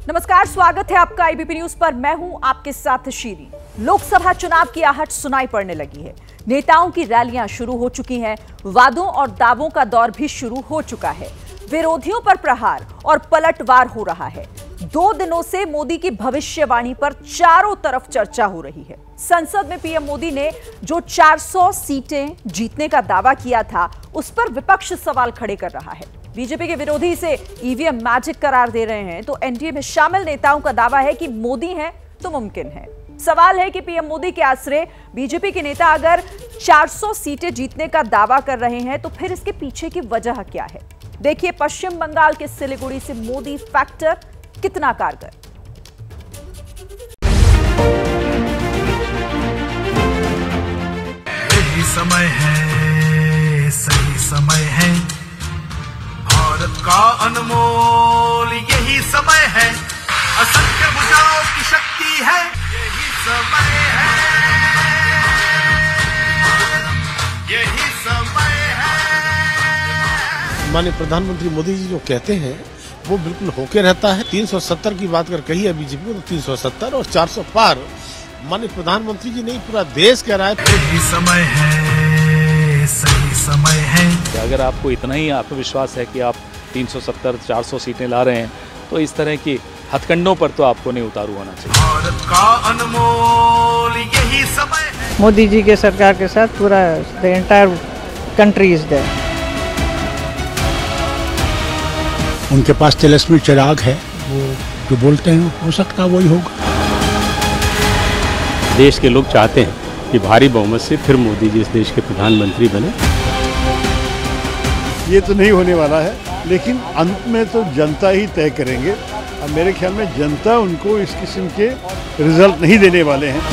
नमस्कार, स्वागत है आपका एबीपी न्यूज पर। मैं हूं आपके साथ शीरी। लोकसभा चुनाव की आहट सुनाई पड़ने लगी है। नेताओं की रैलियां शुरू हो चुकी हैं, वादों और दावों का दौर भी शुरू हो चुका है। विरोधियों पर प्रहार और पलटवार हो रहा है। 2 दिनों से मोदी की भविष्यवाणी पर चारों तरफ चर्चा हो रही है। संसद में पीएम मोदी ने जो 400 सीटें जीतने का दावा किया था, उस पर विपक्ष सवाल खड़े कर रहा है। बीजेपी के विरोधी इसे ईवीएम मैजिक करार दे रहे हैं, तो एनडीए में शामिल नेताओं का दावा है कि मोदी हैं तो मुमकिन है। सवाल है कि पीएम मोदी के आसरे बीजेपी के नेता अगर 400 सीटें जीतने का दावा कर रहे हैं, तो फिर इसके पीछे की वजह क्या है। देखिए पश्चिम बंगाल के सिलीगुड़ी से मोदी फैक्टर कितना कारगर। यही समय है, सही समय है, भारत का अनमोल यही समय है, असंख्य भुजाओं की शक्ति है, यही समय है, यही समय है। माननीय प्रधानमंत्री मोदी जी जो कहते हैं वो बिल्कुल होके रहता है। 370 की बात कर कही है बीजेपी को, तो 370 और 400 पार माननीय प्रधानमंत्री जी नहीं, पूरा देश कह रहा है। यही समय है, सही समय है। अगर आपको इतना ही आत्मविश्वास है कि आप 370-400 सीटें ला रहे हैं, तो इस तरह की हथकंडों पर तो आपको नहीं उतारू होना चाहिए। भारत का अनमोल यही समय है। मोदी जी के सरकार के साथ पूरा the entire country is there. उनके पास तिलस्मी चिराग है, वो जो बोलते हैं हो सकता है वही होगा। देश के लोग चाहते हैं कि भारी बहुमत से फिर मोदी जी इस देश के प्रधानमंत्री बने। ये तो नहीं होने वाला है, लेकिन अंत में तो जनता ही तय करेंगे। अब मेरे ख्याल में जनता उनको इस किस्म के रिजल्ट नहीं देने वाले हैं।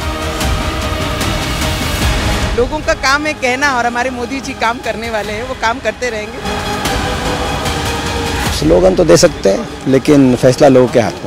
लोगों का काम है कहना, और हमारे मोदी जी काम करने वाले हैं, वो काम करते रहेंगे। स्लोगन तो दे सकते हैं, लेकिन फैसला लोगों के हाथ में।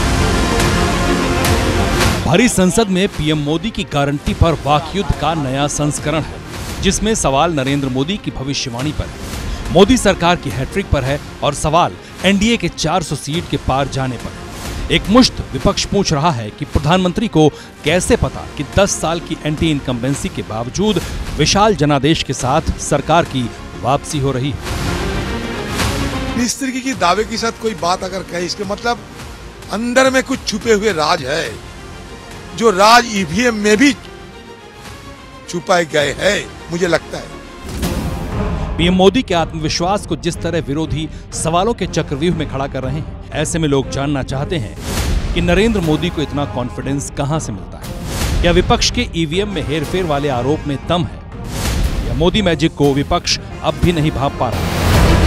भरी संसद में पीएम मोदी की गारंटी पर वाकयुद्ध का नया संस्करण है, जिसमें सवाल नरेंद्र मोदी की भविष्यवाणी पर है, मोदी सरकार की हैट्रिक पर है और सवाल एनडीए के 400 सीट के पार जाने पर है। एक मुश्त विपक्ष पूछ रहा है कि प्रधानमंत्री को कैसे पता कि 10 साल की एंटी इनकम्बेंसी के बावजूद विशाल जनादेश के साथ सरकार की वापसी हो रही है। इस तरीके की दावे के साथ कोई बात अगर कहे, इसके मतलब अंदर में कुछ छुपे हुए राज है, जो राज ईवीएम में भी छुपाए गए हैं, मुझे लगता है। पीएम मोदी के आत्मविश्वास को जिस तरह विरोधी सवालों के चक्रव्यूह में खड़ा कर रहे हैं, ऐसे में लोग जानना चाहते हैं कि नरेंद्र मोदी को इतना कॉन्फिडेंस कहां से मिलता है। क्या विपक्ष के ईवीएम में हेरफेर वाले आरोप में दम है, या मोदी मैजिक को विपक्ष अब भी नहीं भांप पा रहा।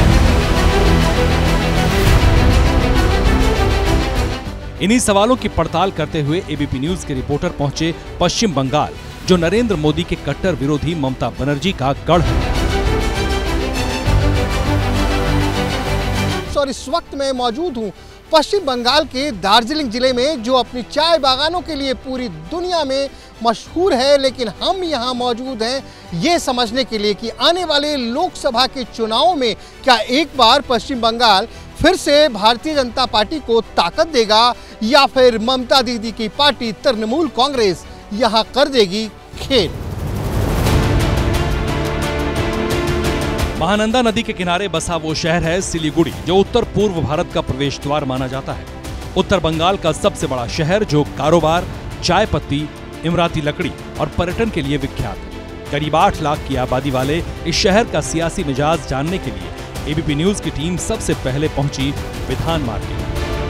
इन्हीं सवालों की पड़ताल करते हुए एबीपी न्यूज के रिपोर्टर पहुंचे पश्चिम बंगाल, जो नरेंद्र मोदी के कट्टर विरोधी ममता बनर्जी का गढ़ है। और इस वक्त मैं मौजूद हूं पश्चिम बंगाल के दार्जिलिंग जिले में, जो अपनी चाय बागानों के लिए पूरी दुनिया में मशहूर है। लेकिन हम यहां मौजूद हैं ये समझने के लिए कि आने वाले लोकसभा के चुनावों में क्या एक बार पश्चिम बंगाल फिर से भारतीय जनता पार्टी को ताकत देगा, या फिर ममता दीदी की पार्टी तृणमूल कांग्रेस यहां कर देगी खेल। महानंदा नदी के किनारे बसा वो शहर है सिलीगुड़ी, जो उत्तर पूर्व भारत का प्रवेश द्वार माना जाता है। उत्तर बंगाल का सबसे बड़ा शहर, जो कारोबार, चाय पत्ती, इमराती लकड़ी और पर्यटन के लिए विख्यात है। करीब 8 लाख की आबादी वाले इस शहर का सियासी मिजाज जानने के लिए एबीपी न्यूज की टीम सबसे पहले पहुंची विधान मार्केट।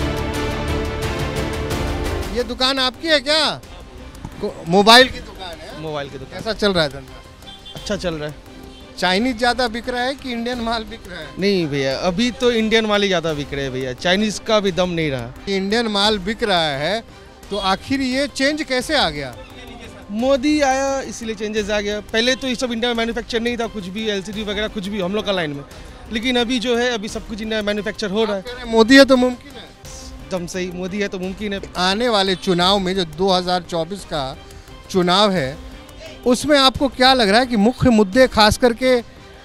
ये दुकान आपकी है क्या? मोबाइल की दुकान है। मोबाइल की दुकान। कैसा चल रहा है धंधा? अच्छा चल रहा है। चाइनीज ज्यादा बिक रहा है कि इंडियन माल बिक रहा है? नहीं भैया, अभी तो इंडियन माल ही ज्यादा बिक रहे हैं भैया, चाइनीज का भी दम नहीं रहा। इंडियन माल बिक रहा है, तो आखिर ये चेंज कैसे आ गया? मोदी आया इसलिए चेंजेस आ गया। पहले तो ये सब इंडिया में मैन्युफैक्चर नहीं था, कुछ भी एलसीडी वगैरह कुछ भी हम लोग का लाइन में, लेकिन अभी जो है अभी सब कुछ इंडिया में मैन्युफैक्चर हो रहा है। मोदी है तो मुमकिन है। एकदम सही, मोदी है तो मुमकिन है। आने वाले चुनाव में जो 2024 का चुनाव है, उसमें आपको क्या लग रहा है कि मुख्य मुद्दे खास करके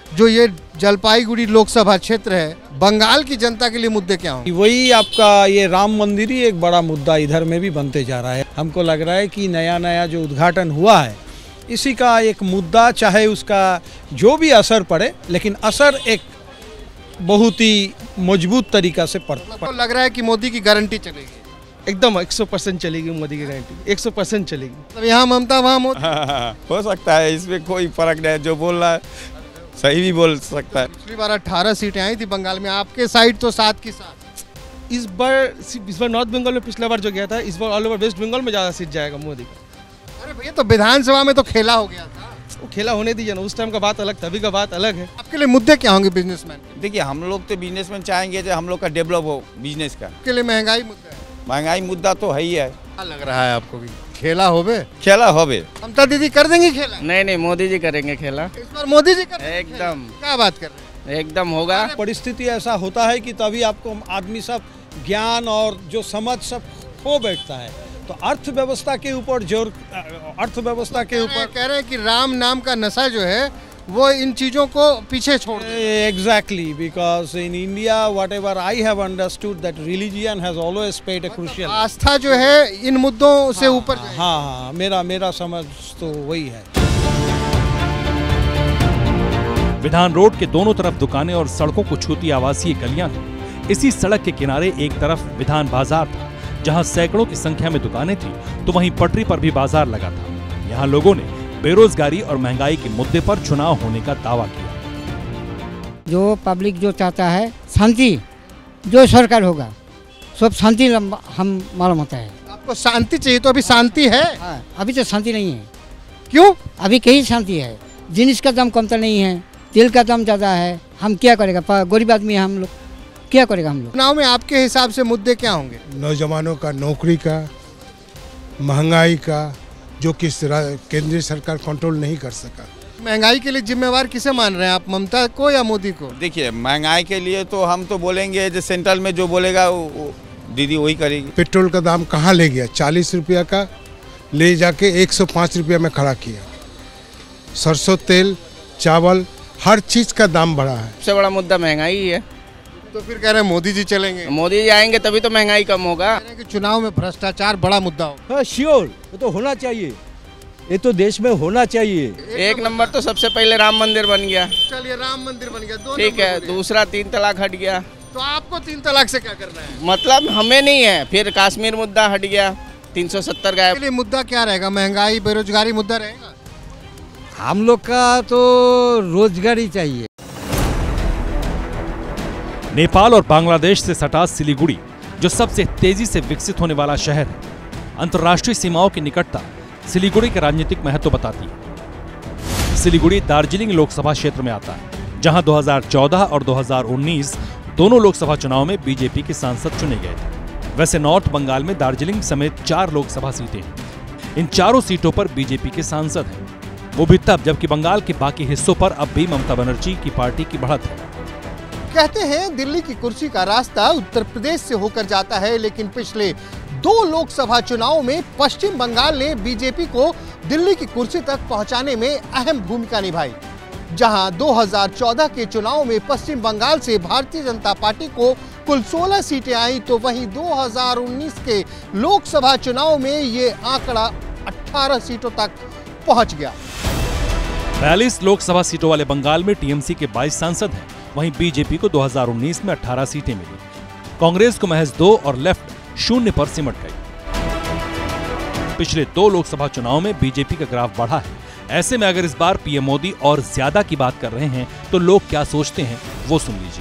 जो ये जलपाईगुड़ी लोकसभा क्षेत्र है, बंगाल की जनता के लिए मुद्दे क्या होंगे? वही आपका ये राम मंदिर ही एक बड़ा मुद्दा इधर में भी बनते जा रहा है। हमको लग रहा है कि नया नया जो उद्घाटन हुआ है इसी का एक मुद्दा, चाहे उसका जो भी असर पड़े, लेकिन असर एक बहुत ही मजबूत तरीका से पड़ता। तो लग रहा है कि मोदी की गारंटी चलेगी, एकदम 100% चलेगी मोदी की गारंटी, 100% चलेगी। तो यहाँ ममता वहाँ मोदी। हो सकता है, इसमें कोई फर्क नहीं है। जो बोल रहा है सही भी बोल सकता है। पिछली बार 18 सीटें आई थी बंगाल में, आपके साइड तो 7 की 7। इस बार नॉर्थ बंगाल में पिछला बार जो गया था, इस बार ऑल ओवर वेस्ट बंगाल में ज़्यादा सीट जाएगा मोदी का। अरे भैया, तो विधानसभा में तो खेला हो गया था। वो खेला होने दीजिए ना, उस टाइम का बात अलग था, अभी का बात अलग है। आपके लिए मुद्दे क्या होंगे बिजनेसमैन? देखिए, हम लोग तो बिजनेसमैन चाहेंगे जो हम लोग का डेवलप हो बिजनेस का। आपके लिए महंगाई मुद्दा है? महंगाई मुद्दा तो है ही है। क्या लग रहा है आपको कि खेला होवे? खेला होवे। ममता दीदी कर देंगी खेला? नहीं, मोदी जी करेंगे खेला। इस बार मोदी जी कर एकदम। क्या बात कर रहे हैं? एकदम होगा। परिस्थिति ऐसा होता है कि तभी आपको आदमी सब ज्ञान और जो समझ सब खो बैठता है। तो अर्थव्यवस्था के ऊपर जोर, अर्थव्यवस्था के ऊपर कह रहे हैं कि राम नाम का नशा जो है वो इन चीजों को पीछे छोड़ दे। Exactly, because in India whatever I have understood that religion has always played a crucial. आस्था जो है इन मुद्दों से ऊपर। हाँ, मेरा समझ तो वही है। विधान रोड के दोनों तरफ दुकानें और सड़कों को छूती आवासीय गलियां थी। इसी सड़क के किनारे एक तरफ विधान बाजार था, जहां सैकड़ों की संख्या में दुकानें थी, तो वहीं पटरी पर भी बाजार लगा था। यहाँ लोगों ने बेरोजगारी और महंगाई के मुद्दे पर चुनाव होने का दावा किया। जो पब्लिक जो चाहता है शांति, जो सरकार होगा सब शांति हम मालूम होता है। आपको शांति चाहिए, तो अभी शांति है? अभी तो शांति नहीं है। क्यों? अभी कहीं शांति है, जिनिस का दाम कम तो नहीं है, तेल का दाम ज़्यादा है। हम क्या करेगा, गरीब आदमी है हम लोग, क्या करेगा हम लोग? चुनाव में आपके हिसाब से मुद्दे क्या होंगे? नौजवानों का नौकरी का, महंगाई का, जो कि केंद्रीय सरकार कंट्रोल नहीं कर सका। महंगाई के लिए जिम्मेवार किसे मान रहे हैं आप, ममता को या मोदी को? देखिए, महंगाई के लिए तो हम तो बोलेंगे जो सेंट्रल में जो बोलेगा वो दीदी वही करेगी। पेट्रोल का दाम कहाँ ले गया? 40 रुपया का ले जाके 105 रुपया में खड़ा किया। सरसों तेल, चावल, हर चीज का दाम बढ़ा है। सबसे बड़ा मुद्दा महंगाई ही है। तो फिर कह रहे हैं मोदी जी चलेंगे? मोदी जी आएंगे तभी तो महंगाई कम होगा। कि चुनाव में भ्रष्टाचार बड़ा मुद्दा हो। हाँ, श्योर, ये तो होना चाहिए, ये तो देश में होना चाहिए। एक नंबर तो सबसे पहले राम मंदिर बन गया। चलिए, राम मंदिर बन गया, ठीक है। दूसरा 3 तलाक हट गया। तो आपको 3 तलाक से क्या करना है? मतलब हमें नहीं है। फिर कश्मीर मुद्दा हट गया, 370 गायब। लिए मुद्दा क्या रहेगा? महंगाई, बेरोजगारी मुद्दा रहेगा? हम लोग का तो रोजगारी चाहिए। नेपाल और बांग्लादेश से सटा सिलीगुड़ी, जो सबसे तेजी से विकसित होने वाला शहर है, अंतर्राष्ट्रीय सीमाओं की निकटता सिलीगुड़ी के राजनीतिक महत्व बताती है। सिलीगुड़ी दार्जिलिंग लोकसभा क्षेत्र में आता है, जहां 2014 और 2019 दोनों लोकसभा चुनाव में बीजेपी के सांसद चुने गए थे। वैसे नॉर्थ बंगाल में दार्जिलिंग समेत 4 लोकसभा सीटें हैं। इन चारों सीटों पर बीजेपी के सांसद हैं, वो भी तब जबकि बंगाल के बाकी हिस्सों पर अब भी ममता बनर्जी की पार्टी की बढ़त है। कहते हैं दिल्ली की कुर्सी का रास्ता उत्तर प्रदेश से होकर जाता है, लेकिन पिछले 2 लोकसभा चुनावों में पश्चिम बंगाल ने बीजेपी को दिल्ली की कुर्सी तक पहुंचाने में अहम भूमिका निभाई। जहां 2014 के चुनाव में पश्चिम बंगाल से भारतीय जनता पार्टी को कुल 16 सीटें आई, तो वहीं 2019 के लोकसभा चुनाव में ये आंकड़ा 18 सीटों तक पहुंच गया। 42 लोकसभा सीटों वाले बंगाल में टीएमसी के 22 सांसद हैं। वहीं बीजेपी को 2019 में 18 सीटें मिली। कांग्रेस को महज 2 और लेफ्ट 0 पर सिमट गई। पिछले 2 लोकसभा चुनाव में बीजेपी का ग्राफ बढ़ा है। ऐसे में अगर इस बार पीएम मोदी और ज्यादा की बात कर रहे हैं तो लोग क्या सोचते हैं वो सुन लीजिए।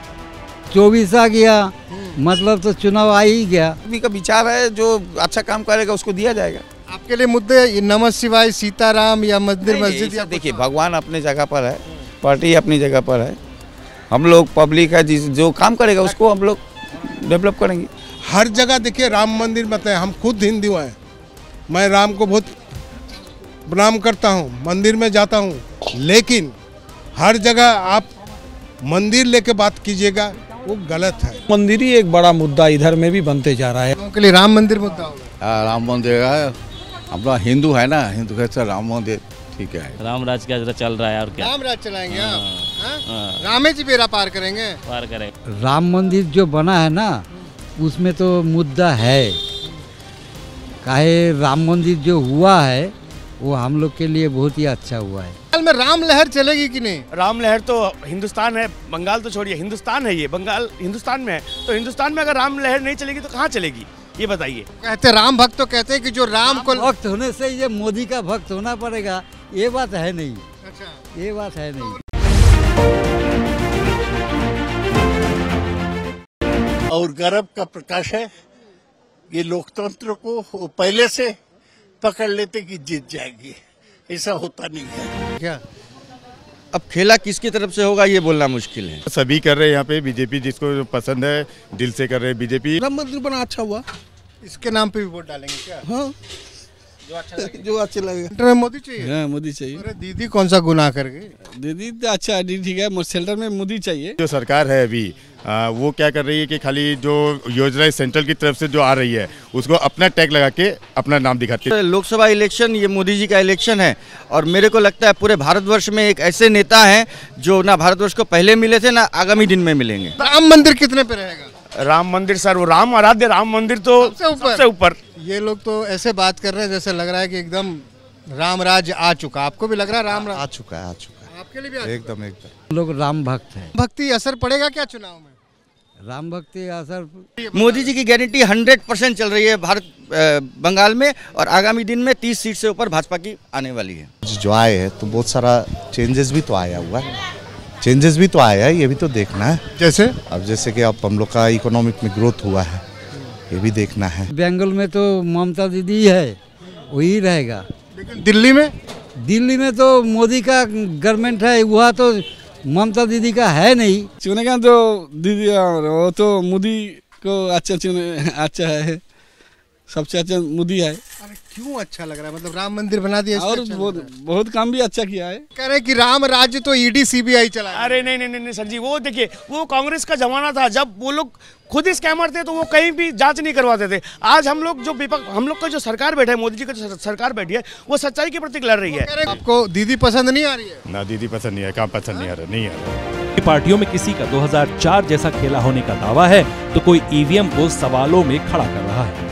24 आ गया, मतलब तो चुनाव आ ही गया। अभी का विचार है, जो अच्छा काम करेगा उसको दिया जाएगा। आपके लिए मुद्दे नमः शिवाय, सीताराम या मंदिर मस्जिद? या देखिए, भगवान अपने जगह पर है, पार्टी अपनी जगह पर है। हम लोग पब्लिक है, जो काम करेगा उसको हम लोग डेवलप करेंगे। हर जगह देखिए राम मंदिर बनते हैं। हम खुद हिंदू हैं, मैं राम को बहुत प्रणाम करता हूं, मंदिर में जाता हूं, लेकिन हर जगह आप मंदिर लेके बात कीजिएगा वो गलत है। मंदिर ही एक बड़ा मुद्दा इधर में भी बनते जा रहा है। उनके लिए राम मंदिर मुद्दा होगा। राम मंदिर है, अपना हिंदू है ना, हिंदू कैसे राम मंदिर ठीक है। राम राज का चल रहा है और क्या? राम राज चलाएंगे आप? रामे जी बेड़ा पार करेंगे। पार करेंगे। राम मंदिर जो बना है ना, उसमें तो मुद्दा है। काहे राम मंदिर जो हुआ है वो हम लोग के लिए बहुत ही अच्छा हुआ है। बंगाल में राम लहर चलेगी कि नहीं? राम लहर तो हिंदुस्तान है, बंगाल तो छोड़िए, हिंदुस्तान है ये। बंगाल हिंदुस्तान में है, तो हिंदुस्तान में अगर राम लहर नहीं चलेगी तो कहाँ चलेगी, ये बताइए। कहते राम भक्त तो कहते हैं कि जो राम को भक्त होने से ये मोदी का भक्त होना पड़ेगा, ये बात है नहीं। अच्छा, ये बात है नहीं। और गर्व का प्रकाश है, ये लोकतंत्र को पहले से पकड़ लेते कि जीत जाएगी, ऐसा होता नहीं है। क्या अब खेला किसकी तरफ से होगा ये बोलना मुश्किल है। सभी कर रहे हैं यहाँ पे, बीजेपी जिसको पसंद है दिल से कर रहे हैं बीजेपी। राम मंदिर बना अच्छा हुआ, इसके नाम पे भी वोट डालेंगे क्या? हाँ, जो अच्छा लगेगा। मोदी चाहिए। हाँ, मोदी चाहिए। अरे दीदी कौन सा गुनाह कर गई? दीदी तो अच्छा, ठीक है, सेंटर में मोदी चाहिए। जो सरकार है अभी वो क्या कर रही है कि खाली जो योजना सेंट्रल की तरफ से जो आ रही है उसको अपना टैग लगा के अपना नाम दिखाती है। लोकसभा इलेक्शन ये मोदी जी का इलेक्शन है, और मेरे को लगता है पूरे भारतवर्ष में एक ऐसे नेता हैं जो ना भारतवर्ष को पहले मिले थे ना आगामी दिन में मिलेंगे। राम मंदिर कितने पे रहेगा? राम मंदिर सर, वो राम आराध्य राम मंदिर तो सबसे ऊपर। ये लोग तो ऐसे बात कर रहे हैं जैसे लग रहा है कि एकदम राम राज आ चुका। आपको भी लग रहा है राम राज आ चुका है? आपके लिए भी एकदम। लोग राम भक्त हैं। भक्ति असर पड़ेगा क्या चुनाव में? राम भक्ति असर मोदी जी की गारंटी 100% चल रही है भारत बंगाल में, और आगामी दिन में 30 सीट से ऊपर भाजपा की आने वाली है। जो आए हैं तो बहुत सारा चेंजेस भी तो आया हुआ है, चेंजेस भी तो आया है, ये भी तो देखना है। जैसे जैसे कि अब हम लोग का इकोनॉमिक में ग्रोथ हुआ है, ये भी देखना है। बंगाल में तो ममता दीदी है, वही रहेगा। लेकिन दिल्ली में तो मोदी का गवर्नमेंट है, वह तो ममता दीदी का है नहीं। चुनेगा तो दीदी, वो तो मोदी को अच्छा है, सबसे अच्छा मोदी है। अरे क्यों अच्छा लग रहा है? मतलब राम मंदिर बना दिया और बहुत काम भी अच्छा किया है। कह रहे कि राम राज्य तो ईडी सीबीआई चला। अरे नहीं सर जी, वो देखिए, वो कांग्रेस का जमाना था जब वो लोग खुद ही स्कैमर थे, तो वो कहीं भी जांच नहीं करवाते थे। आज हम लोग हम लोग का जो सरकार बैठा है, मोदी जी का जो सरकार बैठी है, वो सच्चाई के प्रति लड़ रही है। आपको दीदी पसंद नहीं आ रही है? ना दीदी पसंद नहीं है, कहाँ पसंद नहीं आ रहा। पार्टियों में किसी का 2004 जैसा खेला होने का दावा है, तो कोई ईवीएम को सवालों में खड़ा कर रहा है।